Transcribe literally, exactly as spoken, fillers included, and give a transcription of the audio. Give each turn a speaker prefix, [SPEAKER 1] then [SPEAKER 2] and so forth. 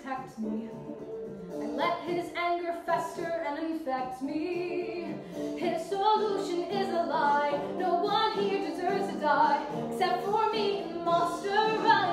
[SPEAKER 1] protect me. I let his anger fester and infect me. His solution is a lie. No one here deserves to die, except for me and the monster I